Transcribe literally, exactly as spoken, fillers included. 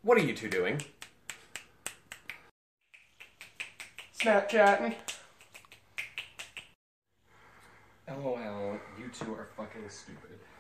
What are you two doing? Snapchatting. LOL, you two are fucking stupid.